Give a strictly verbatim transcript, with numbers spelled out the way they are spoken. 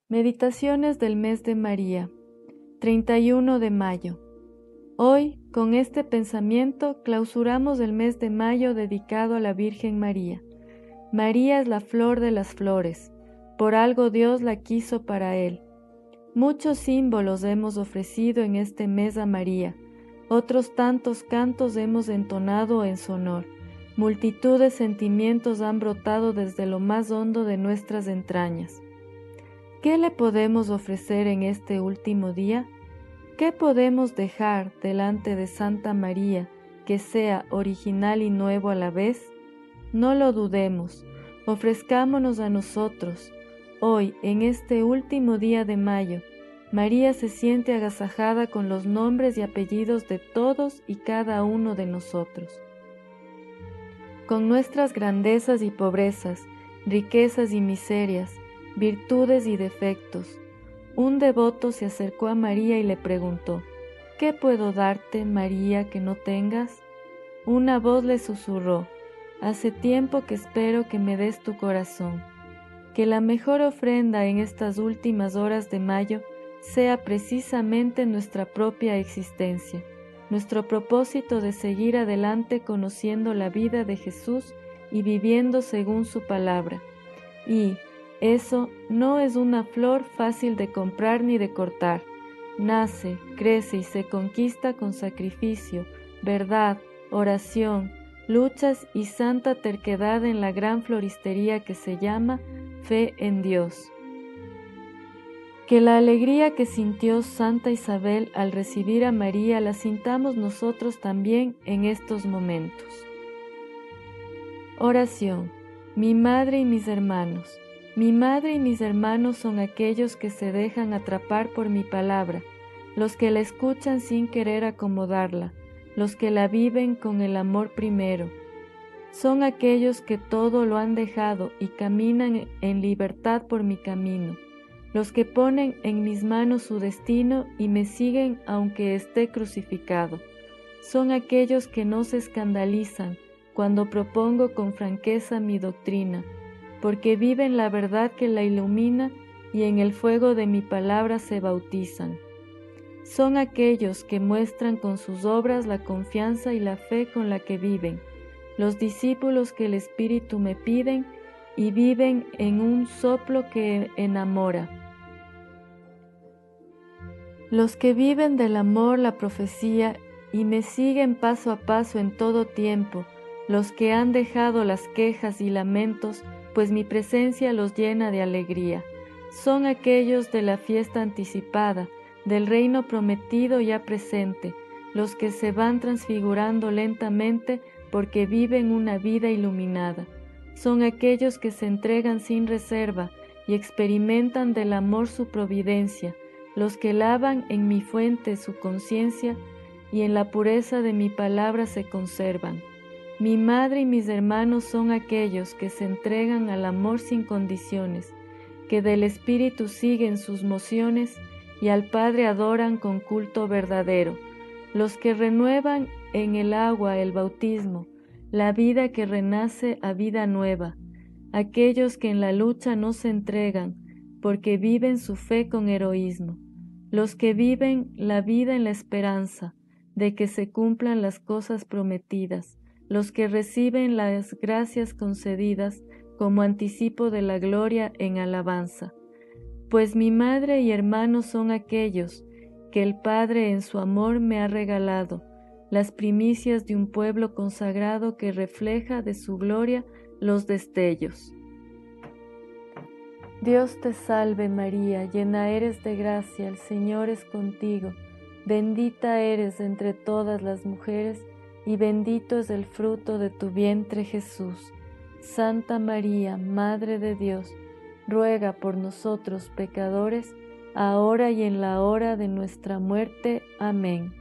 Meditaciones del mes de María, treinta y uno de mayo. Hoy, con este pensamiento, clausuramos el mes de mayo dedicado a la Virgen María. María es la flor de las flores, por algo Dios la quiso para Él. Muchos símbolos hemos ofrecido en este mes a María, otros tantos cantos hemos entonado en su honor. Multitud de sentimientos han brotado desde lo más hondo de nuestras entrañas. ¿Qué le podemos ofrecer en este último día? ¿Qué podemos dejar delante de Santa María que sea original y nuevo a la vez? No lo dudemos, ofrezcámonos a nosotros. Hoy, en este último día de mayo, María se siente agasajada con los nombres y apellidos de todos y cada uno de nosotros. Con nuestras grandezas y pobrezas, riquezas y miserias, virtudes y defectos, un devoto se acercó a María y le preguntó: ¿qué puedo darte, María, que no tengas? Una voz le susurró: hace tiempo que espero que me des tu corazón. Que la mejor ofrenda en estas últimas horas de mayo sea precisamente nuestra propia existencia, nuestro propósito de seguir adelante conociendo la vida de Jesús y viviendo según su palabra. Y eso no es una flor fácil de comprar ni de cortar. Nace, crece y se conquista con sacrificio, verdad, oración, luchas y santa terquedad en la gran floristería que se llama fe en Dios. Que la alegría que sintió Santa Isabel al recibir a María la sintamos nosotros también en estos momentos. Oración. Mi madre y mis hermanos. Mi madre y mis hermanos son aquellos que se dejan atrapar por mi palabra, los que la escuchan sin querer acomodarla, los que la viven con el amor primero. Son aquellos que todo lo han dejado y caminan en libertad por mi camino, los que ponen en mis manos su destino y me siguen aunque esté crucificado. Son aquellos que no se escandalizan cuando propongo con franqueza mi doctrina, porque viven la verdad que la ilumina y en el fuego de mi palabra se bautizan. Son aquellos que muestran con sus obras la confianza y la fe con la que viven, los discípulos que el Espíritu me piden y viven en un soplo que enamora. Los que viven del amor, la profecía y me siguen paso a paso en todo tiempo, los que han dejado las quejas y lamentos, pues mi presencia los llena de alegría. Son aquellos de la fiesta anticipada, del reino prometido ya presente, los que se van transfigurando lentamente porque viven una vida iluminada. Son aquellos que se entregan sin reserva y experimentan del amor su providencia, los que lavan en mi fuente su conciencia y en la pureza de mi palabra se conservan. Mi madre y mis hermanos son aquellos que se entregan al amor sin condiciones, que del Espíritu siguen sus mociones y al Padre adoran con culto verdadero, los que renuevan en el agua el bautismo, la vida que renace a vida nueva, aquellos que en la lucha no se entregan, porque viven su fe con heroísmo, los que viven la vida en la esperanza de que se cumplan las cosas prometidas, los que reciben las gracias concedidas como anticipo de la gloria en alabanza. Pues mi madre y hermanos son aquellos que el Padre en su amor me ha regalado, las primicias de un pueblo consagrado que refleja de su gloria los destellos. Dios te salve María, llena eres de gracia, el Señor es contigo, bendita eres entre todas las mujeres, y bendito es el fruto de tu vientre Jesús. Santa María, Madre de Dios, ruega por nosotros pecadores, ahora y en la hora de nuestra muerte. Amén.